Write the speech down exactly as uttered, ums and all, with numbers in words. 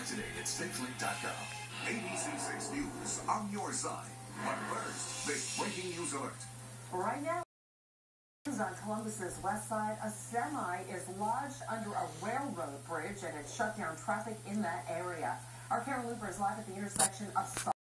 today at six link dot com. A B C six News on your side. But first, this breaking news alert. Right now, on Columbus's west side, a semi is lodged under a railroad bridge and it shut down traffic in that area. Our Karen Looper is live at the intersection of